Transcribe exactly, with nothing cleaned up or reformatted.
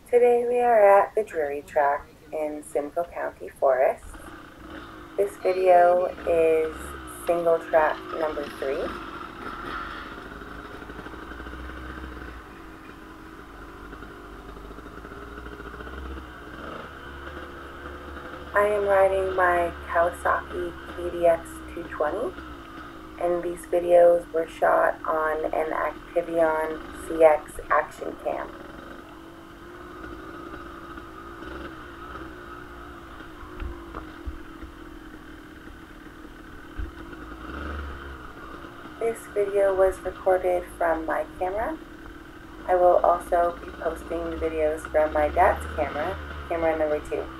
Today we are at the Drury Tract in Simcoe County Forests. This video is single track number three. I am riding my Kawasaki K D X two twenty, and these videos were shot on an ACTIVEON C X action cam. This video was recorded from my camera. I will also be posting the videos from my dad's camera, camera number two.